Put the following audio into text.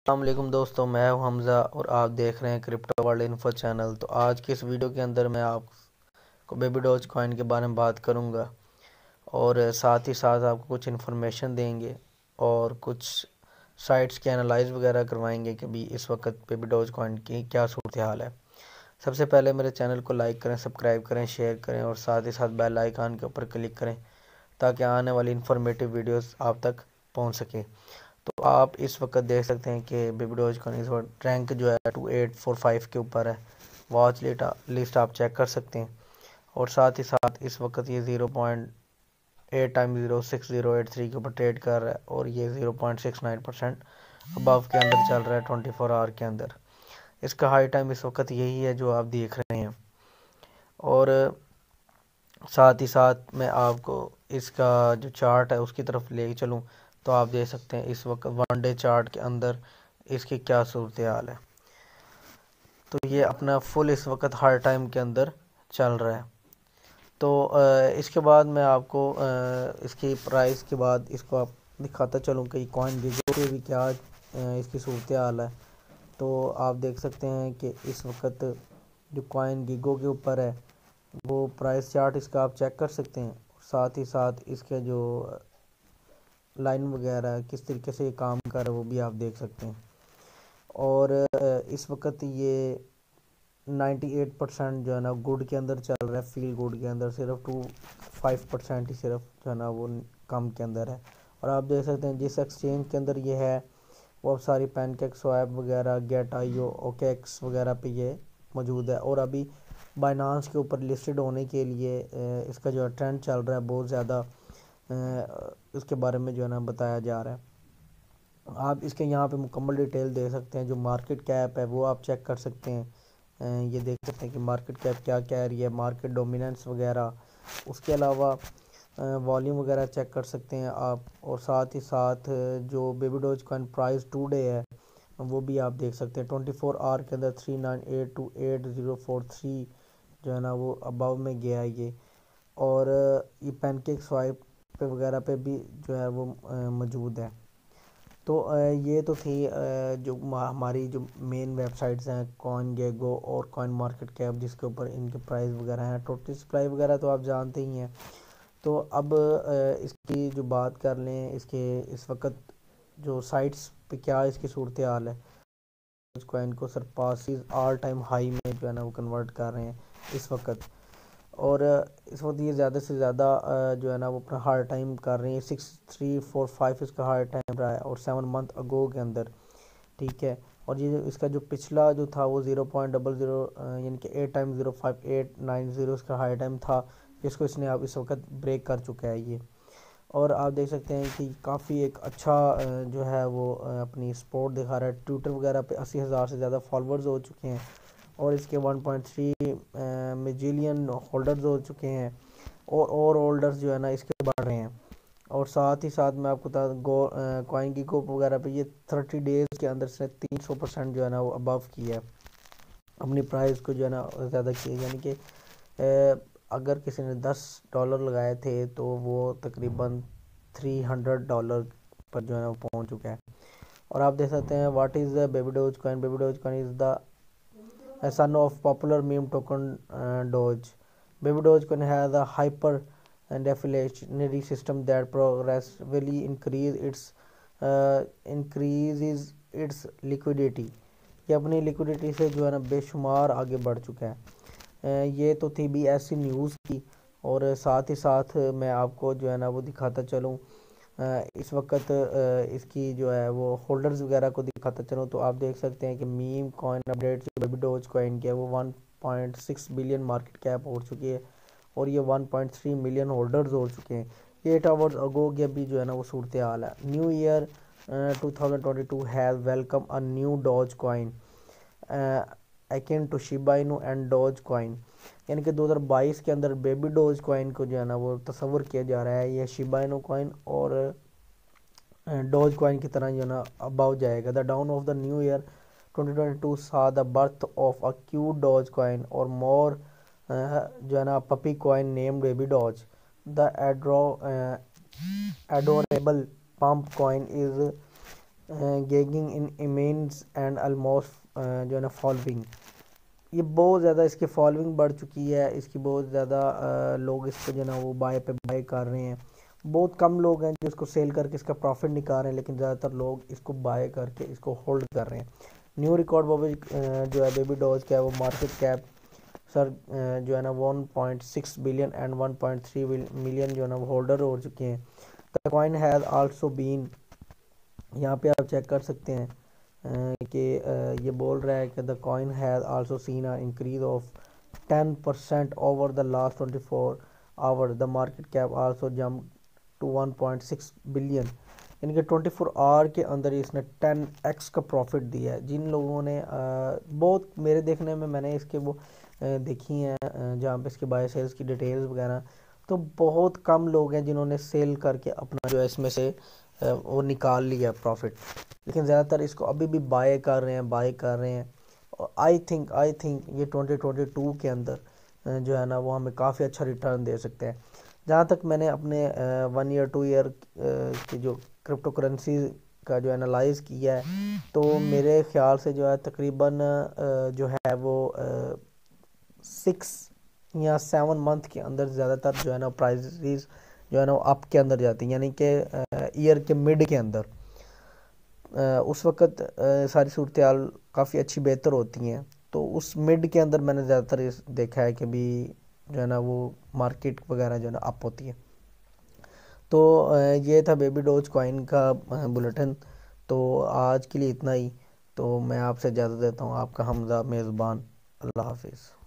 अस्सलामुअलैकुम दोस्तों, मैं हूं हमज़ा और आप देख रहे हैं क्रिप्टो वर्ल्ड इन्फो चैनल। तो आज की इस वीडियो के अंदर मैं आपको बेबी डॉज कॉइन के बारे में बात करूंगा और साथ ही साथ आपको कुछ इन्फॉर्मेशन देंगे और कुछ साइट्स के एनालाइज वगैरह करवाएंगे कि भी इस वक्त बेबी डॉज कॉइन की क्या सूरत हाल है। सबसे पहले मेरे चैनल को लाइक करें, सब्सक्राइब करें, शेयर करें और साथ ही साथ बेल आइकन के ऊपर क्लिक करें ताकि आने वाली इन्फॉर्मेटिव वीडियोस आप तक पहुंच सके। तो आप इस वक्त देख सकते हैं कि बेबी डॉज कॉइन इस वक्त रैंक जो है 2845 के ऊपर है। वॉच लिस्ट आप चेक कर सकते हैं और साथ ही साथ इस वक्त ये 0.8 टाइम 06083 के ऊपर ट्रेड कर रहा है और ये 0.69% अबव के अंदर चल रहा है 24 आवर के अंदर। इसका हाई टाइम इस वक्त यही है जो आप देख रहे हैं। और साथ ही साथ मैं आपको इसका जो चार्ट है उसकी तरफ ले चलूँ तो आप देख सकते हैं इस वक्त वन डे चार्ट के अंदर इसकी क्या सूरत हाल है। तो ये अपना फुल इस वक्त हर टाइम के अंदर चल रहा है। तो इसके बाद मैं आपको इसकी प्राइस के बाद इसको आप दिखाता चलूँ कि कॉइन गिगो के भी क्या इसकी सूरत हाल है। तो आप देख सकते हैं कि इस वक्त जो कॉइन गिगो के ऊपर है वो प्राइस चार्ट इसका आप चेक कर सकते हैं। साथ ही साथ इसके जो लाइन वगैरह किस तरीके से ये काम कर रहा है वो भी आप देख सकते हैं। और इस वक्त ये 98% जो है ना गुड के अंदर चल रहा है, फील गुड के अंदर सिर्फ 5% ही सिर्फ जो है ना वो कम के अंदर है। और आप देख सकते हैं जिस एक्सचेंज के अंदर ये है वो अब सारी पैनकेक स्वैप वगैरह गेट आईओ ओकेक्स वगैरह पे ये मौजूद है। और अभी बाइनांस के ऊपर लिस्टेड होने के लिए इसका जो है ट्रेंड चल रहा है बहुत ज़्यादा, इसके बारे में जो है ना बताया जा रहा है। आप इसके यहाँ पे मुकम्मल डिटेल देख सकते हैं। जो मार्केट कैप है वो आप चेक कर सकते हैं। ये देख सकते हैं कि मार्केट कैप क्या कह रही है, मार्केट डोमिनेंस वगैरह। उसके अलावा वॉल्यूम वगैरह चेक कर सकते हैं आप। और साथ ही साथ जो baby doge coin price today है वो भी आप देख सकते हैं। 24 आवर के अंदर 398 to 8043 जो है ना वो अबव में गया है ये। और ये पैनकेक स्वाइप पे वगैरह पे भी जो है वो मौजूद है। तो ये तो थी जो हमारी जो मेन वेबसाइट्स हैं कॉइन गेगो और कॉइन मार्केट कैप जिसके ऊपर इनके प्राइस वगैरह हैं। टोटल सप्लाई वगैरह तो आप जानते ही हैं। तो अब इसकी जो बात कर लें इसके इस वक्त जो साइट्स पे क्या इसकी सूरत हाल है। कॉइन को सरपासिस ऑल टाइम हाई में जो है ना वो कन्वर्ट कर रहे हैं इस वक्त। और इस वक्त ये ज़्यादा से ज़्यादा जो है ना वो अपना हार्ड टाइम कर रही है। 6345 इसका हार्ड टाइम रहा है और 7 मंथ अगो के अंदर, ठीक है। और ये इसका जो पिछला जो था वो 0.00 यानी कि 8 टाइम 05890 इसका हाई टाइम था जिसको इसने अब इस वक्त ब्रेक कर चुका है ये। और आप देख सकते हैं कि काफ़ी एक अच्छा जो है वो अपनी सपोर्ट दिखा रहा है। ट्विटर वगैरह पे 80,000 से ज़्यादा फॉलोअर्स हो चुके हैं और इसके 1.3 मिलियन होल्डर्स हो चुके हैं और होल्डर्स जो है ना इसके बढ़ रहे हैं। और साथ ही साथ मैं आपको बता कॉइन की कोप वगैरह पे ये 30 डेज़ के अंदर से 300% जो है ना वो अबव की है अपनी प्राइस को जो है ना ज़्यादा की है। यानी कि अगर किसी ने $10 लगाए थे तो वो तकरीबन $300 पर जो है ना वो पहुँच चुका है। और आप देख सकते हैं what is the baby doge coin. Baby doge coin is the a son of popular meme token Doge. Baby Dogecoin has a hyper deflationary system that progressively increases its liquidity. ये अपनी लिक्विडिटी से जो है ना बेशुमार आगे बढ़ चुका है। ये तो थी भी ऐसी न्यूज़ की। और साथ ही साथ मैं आपको जो है ना वो दिखाता चलूँ इस वक्त इसकी जो है वो होल्डर्स वगैरह को दिखाता चलूँ तो आप देख सकते हैं कि मीम कॉइन अपडेट जो बेबी डॉज कॉइन की है वो 1.6 बिलियन मार्केट कैप हो चुकी है और ये 1.3 मिलियन होल्डर्स हो चुके हैं। 8 आवर्स अगो की अभी जो है ना वो सूरत हाल है। New year 2022 has welcome a new doge coin akin to Shiba Inu and doge coin. यानी कि 2022 के अंदर बेबी डॉज कॉइन को जो है ना वो तस्वर किया जा रहा है ये शिबा इनू कॉइन और डॉज कॉइन की तरह जो है ना अबाउ जाएगा। The dawn of the new year 2022 saw the birth of a cute doge coin और मोर जो है ना puppy coin named baby doge. The adorable pump coin is gaining in immense and almost जो है ना फॉलोइंग, ये बहुत ज़्यादा इसकी फॉलोइंग बढ़ चुकी है, इसकी बहुत ज़्यादा लोग इसको जो है ना वो बाय पे बाय कर रहे हैं। बहुत कम लोग हैं जो इसको सेल करके इसका प्रॉफिट निकाल रहे हैं, लेकिन ज़्यादातर लोग इसको बाय करके इसको होल्ड कर रहे हैं। न्यू रिकॉर्ड जो है बेबी डॉज का है वो मार्केट कैप सर जो है ना 1.6 बिलियन एंड 1.3 मिलियन जो है ना वो होल्डर हो चुके हैं। The coin has also been, यहाँ पे आप चेक कर सकते हैं कि ये बोल रहा है कि the coin has also seen a increase of 10% over the last 24 hour. The market cap also jump to 1.6 billion, यानी कि 24 आवर के अंदर इसने 10x का प्रॉफिट दिया है। जिन लोगों ने बहुत मेरे देखने में मैंने इसके वो देखी हैं जहाँ पे इसके बाय सेल्स की डिटेल्स वगैरह, तो बहुत कम लोग हैं जिन्होंने सेल करके अपना जो है इसमें से वो निकाल लिया प्रॉफिट, लेकिन ज़्यादातर इसको अभी भी बाय कर रहे हैं। और आई थिंक ये 2022 के अंदर जो है ना वो हमें काफ़ी अच्छा रिटर्न दे सकते हैं। जहाँ तक मैंने अपने 1 ईयर 2 ईयर की जो क्रिप्टो करेंसी का जो एनालाइज किया है, तो मेरे ख्याल से जो है तकरीबन जो है वो 6 या 7 मंथ के अंदर ज़्यादातर जो है ना प्राइसेस जो है ना अप के अंदर जाती हैं, यानी कि ईयर के मिड के अंदर उस वक़्त सारी सूरत हाल काफ़ी अच्छी बेहतर होती हैं। तो उस मिड के अंदर मैंने ज़्यादातर देखा है कि भी जो है ना वो मार्केट वगैरह जो है ना अप होती है। तो ये था बेबी डॉज कॉइन का बुलेटिन। तो आज के लिए इतना ही। तो मैं आपसे इजाज़त देता हूँ, आपका हमज़ा मेज़बान। अल्लाह हाफिज़।